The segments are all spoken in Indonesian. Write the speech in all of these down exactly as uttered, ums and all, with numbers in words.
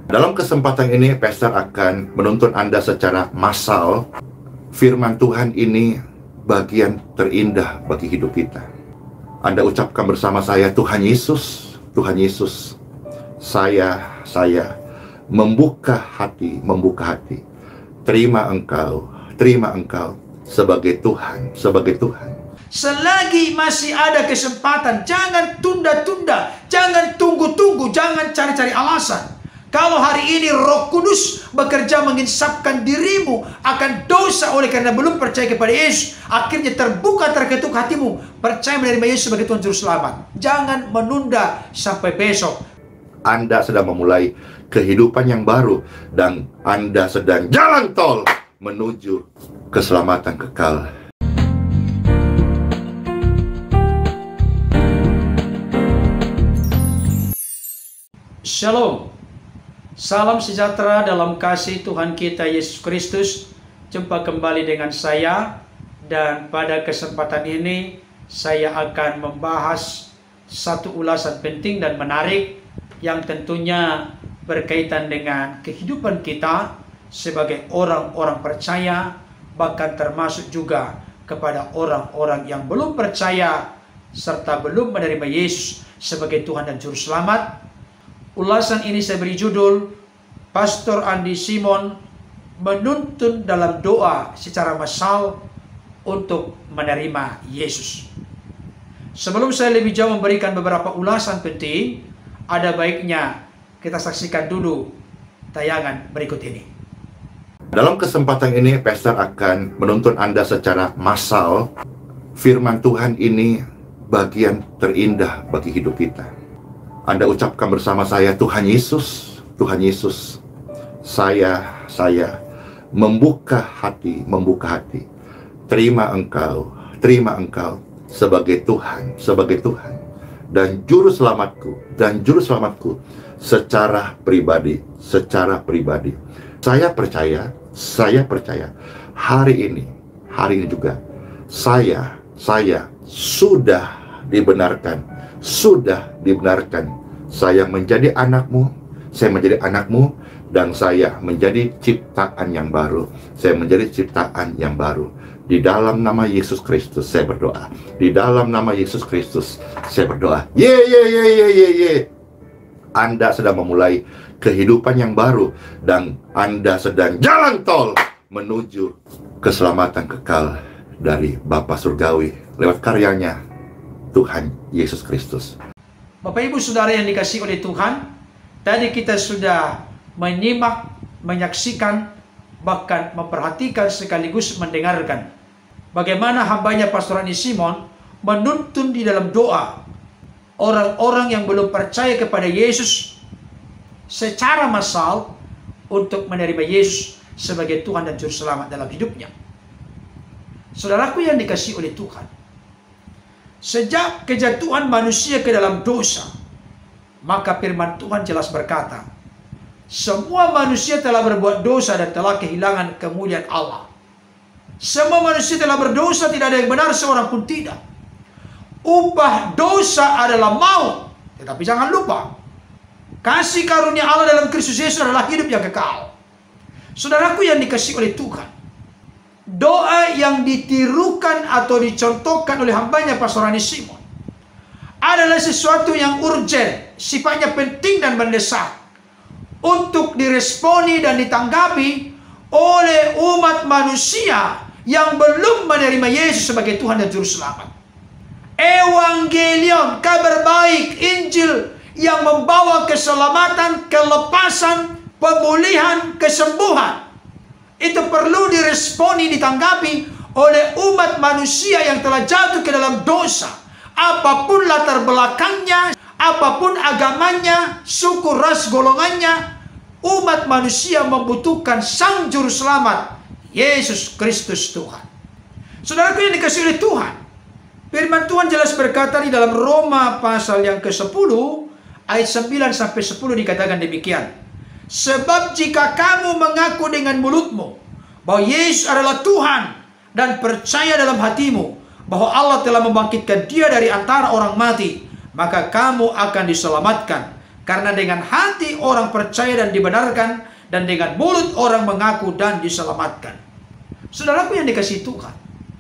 Dalam kesempatan ini, Pastor akan menuntun Anda secara massal. Firman Tuhan ini bagian terindah bagi hidup kita. Anda ucapkan bersama saya, Tuhan Yesus, Tuhan Yesus, saya, saya membuka hati, membuka hati. Terima Engkau, terima Engkau sebagai Tuhan, sebagai Tuhan. Selagi masih ada kesempatan, jangan tunda-tunda, jangan tunggu-tunggu, jangan cari-cari alasan. Kalau hari ini Roh Kudus bekerja menginsapkan dirimu akan dosa oleh karena belum percaya kepada Yesus, akhirnya terbuka terketuk hatimu, percaya menerima Yesus sebagai Tuhan Juru Selamat. Jangan menunda sampai besok. Anda sedang memulai kehidupan yang baru dan Anda sedang jalan tol menuju keselamatan kekal. Shalom. Salam sejahtera dalam kasih Tuhan kita Yesus Kristus. Jumpa kembali dengan saya, dan pada kesempatan ini saya akan membahas satu ulasan penting dan menarik yang tentunya berkaitan dengan kehidupan kita sebagai orang-orang percaya, bahkan termasuk juga kepada orang-orang yang belum percaya serta belum menerima Yesus sebagai Tuhan dan Juru Selamat. Ulasan ini saya beri judul, Pastor Andi Simon menuntun dalam doa secara massal untuk menerima Yesus. Sebelum saya lebih jauh memberikan beberapa ulasan penting, ada baiknya kita saksikan dulu tayangan berikut ini. Dalam kesempatan ini, Pastor akan menuntun Anda secara massal. Firman Tuhan ini bagian terindah bagi hidup kita. Anda ucapkan bersama saya, Tuhan Yesus, Tuhan Yesus, saya, saya membuka hati, membuka hati. Terima Engkau, terima Engkau sebagai Tuhan, sebagai Tuhan, dan Juru Selamatku, dan Juru Selamatku secara pribadi, secara pribadi. Saya percaya, saya percaya, hari ini, hari ini juga, saya, saya sudah dibenarkan, sudah dibenarkan. Saya menjadi anakmu, saya menjadi anakmu, dan saya menjadi ciptaan yang baru. Saya menjadi ciptaan yang baru. Di dalam nama Yesus Kristus saya berdoa. Di dalam nama Yesus Kristus saya berdoa. Ye ye ye ye ye ye. Anda sedang memulai kehidupan yang baru dan Anda sedang jalan tol menuju keselamatan kekal dari Bapa Surgawi lewat karyanya Tuhan Yesus Kristus. Bapak Ibu Saudara yang dikasihi oleh Tuhan, tadi kita sudah menyimak, menyaksikan, bahkan memperhatikan sekaligus mendengarkan bagaimana hambanya Pastor Andi Simon menuntun di dalam doa orang-orang yang belum percaya kepada Yesus secara massal untuk menerima Yesus sebagai Tuhan dan Juru Selamat dalam hidupnya. Saudaraku yang dikasihi oleh Tuhan, sejak kejatuhan manusia ke dalam dosa, maka firman Tuhan jelas berkata, semua manusia telah berbuat dosa dan telah kehilangan kemuliaan Allah. Semua manusia telah berdosa, tidak ada yang benar seorang pun tidak. Upah dosa adalah maut. Tetapi jangan lupa, kasih karunia Allah dalam Kristus Yesus adalah hidup yang kekal. Saudaraku yang dikasihi oleh Tuhan, doa yang ditirukan atau dicontohkan oleh hambanya Pastor Andi Simon adalah sesuatu yang urgent, sifatnya penting dan mendesak untuk diresponi dan ditanggapi oleh umat manusia yang belum menerima Yesus sebagai Tuhan dan Juru Selamat. Evangelion, kabar baik, Injil yang membawa keselamatan, kelepasan, pemulihan, kesembuhan, itu perlu diresponi, ditanggapi oleh umat manusia yang telah jatuh ke dalam dosa. Apapun latar belakangnya, apapun agamanya, suku, ras, golongannya, umat manusia membutuhkan Sang Juru Selamat, Yesus Kristus Tuhan. Saudaraku yang dikasihi oleh Tuhan, firman Tuhan jelas berkata di dalam Roma pasal yang ke sepuluh, ayat sembilan sampai sepuluh dikatakan demikian. Sebab jika kamu mengaku dengan mulutmu bahwa Yesus adalah Tuhan dan percaya dalam hatimu bahwa Allah telah membangkitkan Dia dari antara orang mati, maka kamu akan diselamatkan. Karena dengan hati orang percaya dan dibenarkan, dan dengan mulut orang mengaku dan diselamatkan. Saudaraku yang dikasihi Tuhan,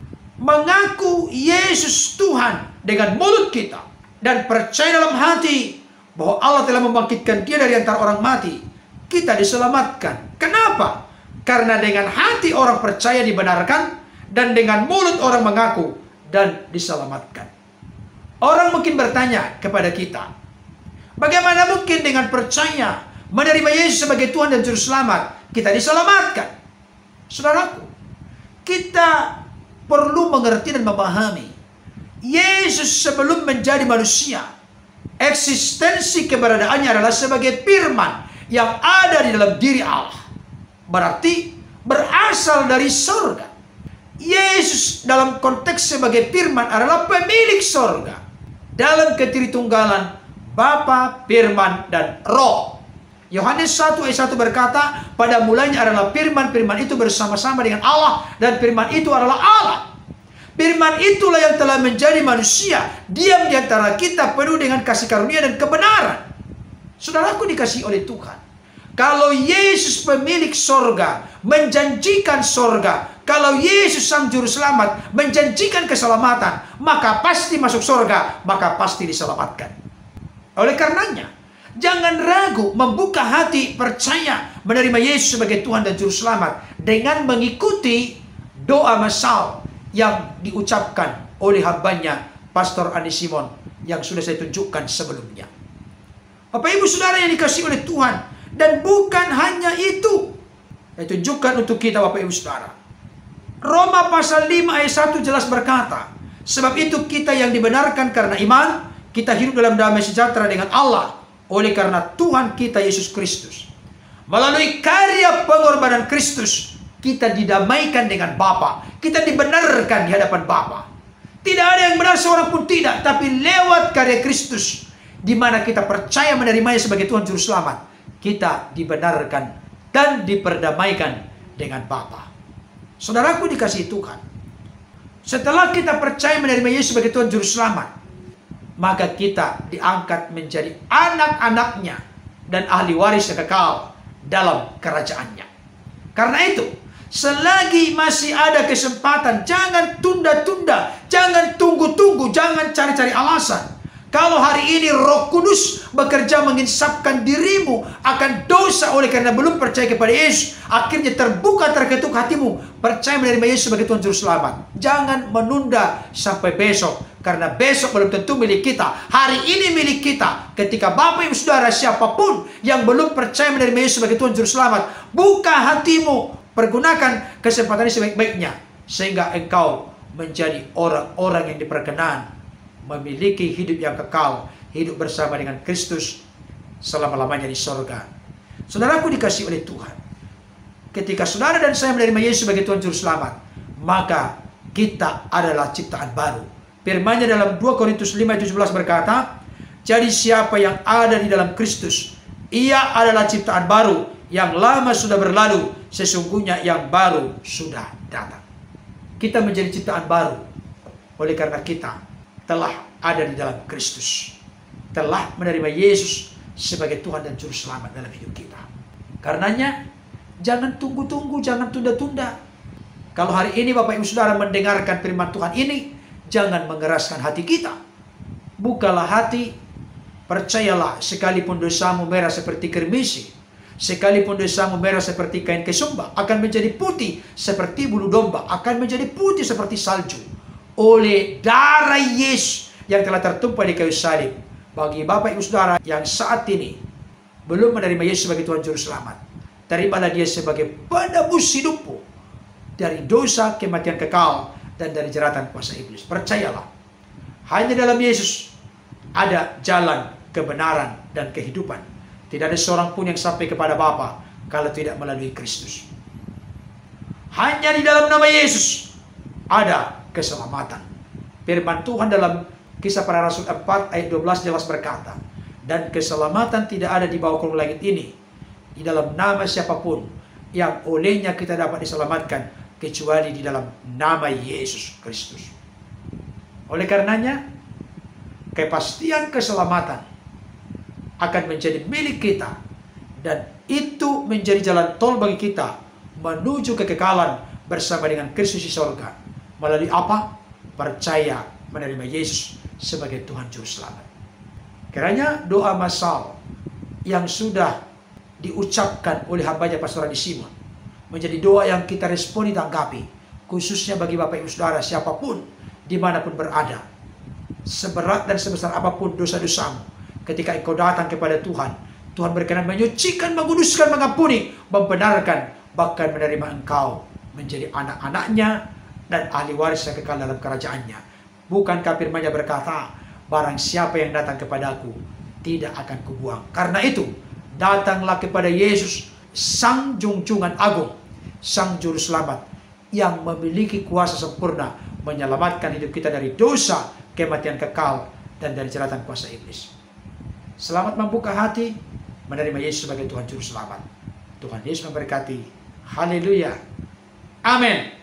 mengaku Yesus Tuhan dengan mulut kita dan percaya dalam hati bahwa Allah telah membangkitkan Dia dari antara orang mati, kita diselamatkan. Kenapa? Karena dengan hati orang percaya dibenarkan, dan dengan mulut orang mengaku dan diselamatkan. Orang mungkin bertanya kepada kita, bagaimana mungkin dengan percaya menerima Yesus sebagai Tuhan dan Juru Selamat kita diselamatkan? Saudaraku, kita perlu mengerti dan memahami, Yesus sebelum menjadi manusia, eksistensi keberadaannya adalah sebagai firman yang ada di dalam diri Allah. Berarti berasal dari surga. Yesus dalam konteks sebagai firman adalah pemilik surga. Dalam ketritunggalan Bapa, Firman, dan Roh. Yohanes satu ayat satu berkata, pada mulanya adalah firman, firman itu bersama-sama dengan Allah, dan firman itu adalah Allah. Firman itulah yang telah menjadi manusia, diam di antara kita, penuh dengan kasih karunia dan kebenaran. Saudaraku dikasihi oleh Tuhan, kalau Yesus pemilik sorga menjanjikan sorga, kalau Yesus sang juru selamat menjanjikan keselamatan, maka pasti masuk sorga, maka pasti diselamatkan. Oleh karenanya, jangan ragu membuka hati percaya menerima Yesus sebagai Tuhan dan Juru Selamat dengan mengikuti doa masal yang diucapkan oleh hambanya Pastor Andi Simon yang sudah saya tunjukkan sebelumnya. Bapak Ibu Saudara yang dikasihi oleh Tuhan, dan bukan hanya itu, saya tunjukkan untuk kita Bapak Ibu Saudara. Roma pasal lima ayat satu jelas berkata, sebab itu kita yang dibenarkan karena iman, kita hidup dalam damai sejahtera dengan Allah oleh karena Tuhan kita Yesus Kristus. Melalui karya pengorbanan Kristus, kita didamaikan dengan Bapa. Kita dibenarkan di hadapan Bapa. Tidak ada yang benar seorang pun tidak, tapi lewat karya Kristus, di mana kita percaya menerimanya sebagai Tuhan Juru Selamat, kita dibenarkan dan diperdamaikan dengan Bapa. Saudaraku dikasihi Tuhan, setelah kita percaya menerima Yesus sebagai Tuhan Juru Selamat, maka kita diangkat menjadi anak-anaknya dan ahli waris yang kekal dalam kerajaannya. Karena itu, selagi masih ada kesempatan, jangan tunda-tunda, jangan tunggu-tunggu, jangan cari-cari alasan. Kalau hari ini Roh Kudus bekerja menginsapkan dirimu akan dosa oleh karena belum percaya kepada Yesus, akhirnya terbuka terketuk hatimu, percaya menerima Yesus sebagai Tuhan Juru Selamat. Jangan menunda sampai besok, karena besok belum tentu milik kita. Hari ini milik kita. Ketika Bapak Ibu Saudara siapapun yang belum percaya menerima Yesus sebagai Tuhan Juru Selamat, buka hatimu, pergunakan kesempatan ini sebaik-baiknya, sehingga engkau menjadi orang-orang yang diperkenan memiliki hidup yang kekal, hidup bersama dengan Kristus selama-lamanya di sorga. Saudaraku dikasihi oleh Tuhan, ketika saudara dan saya menerima Yesus sebagai Tuhan Juru Selamat, maka kita adalah ciptaan baru. Firman-Nya dalam dua Korintus lima ayat tujuh belas berkata, jadi siapa yang ada di dalam Kristus, ia adalah ciptaan baru, yang lama sudah berlalu, sesungguhnya yang baru sudah datang. Kita menjadi ciptaan baru oleh karena kita telah ada di dalam Kristus, telah menerima Yesus sebagai Tuhan dan Juru Selamat dalam hidup kita. Karenanya, jangan tunggu-tunggu, jangan tunda-tunda. Kalau hari ini Bapak Ibu Saudara mendengarkan firman Tuhan ini, jangan mengeraskan hati kita. Bukalah hati, percayalah, sekalipun dosamu merah seperti kermisi, sekalipun dosamu merah seperti kain kesumba, akan menjadi putih seperti bulu domba, akan menjadi putih seperti salju oleh darah Yesus yang telah tertumpah di kayu salib. Bagi Bapak Ibu Saudara yang saat ini belum menerima Yesus sebagai Tuhan Juru Selamat, terimalah Dia sebagai penebus hidupmu dari dosa, kematian kekal, dan dari jeratan kuasa iblis. Percayalah, hanya dalam Yesus ada jalan kebenaran dan kehidupan. Tidak ada seorang pun yang sampai kepada Bapa kalau tidak melalui Kristus. Hanya di dalam nama Yesus ada keselamatan. Firman Tuhan dalam Kisah Para Rasul empat ayat dua belas jelas berkata, dan keselamatan tidak ada di bawah kolong langit ini, di dalam nama siapapun yang olehnya kita dapat diselamatkan, kecuali di dalam nama Yesus Kristus. Oleh karenanya, kepastian keselamatan akan menjadi milik kita. Dan itu menjadi jalan tol bagi kita menuju kekekalan bersama dengan Kristus di sorga. Melalui apa? Percaya menerima Yesus sebagai Tuhan Juru Selamat. Kiranya doa masal yang sudah diucapkan oleh hambanya Pastor Adi Simon menjadi doa yang kita responi, tanggapi, khususnya bagi Bapak Ibu Saudara siapapun dimanapun berada. Seberat dan sebesar apapun dosa-dosamu, ketika engkau datang kepada Tuhan, Tuhan berkenan menyucikan, menguduskan, mengampuni, membenarkan, bahkan menerima engkau menjadi anak-anaknya dan ahli waris yang kekal dalam kerajaannya. Bukankah firman-Nya berkata, barang siapa yang datang kepadaku tidak akan kubuang. Karena itu, datanglah kepada Yesus, Sang Junjungan Agung, Sang Juru Selamat, yang memiliki kuasa sempurna menyelamatkan hidup kita dari dosa, kematian kekal, dan dari jeratan kuasa iblis. Selamat membuka hati menerima Yesus sebagai Tuhan Juru Selamat. Tuhan Yesus memberkati. Haleluya. Amin.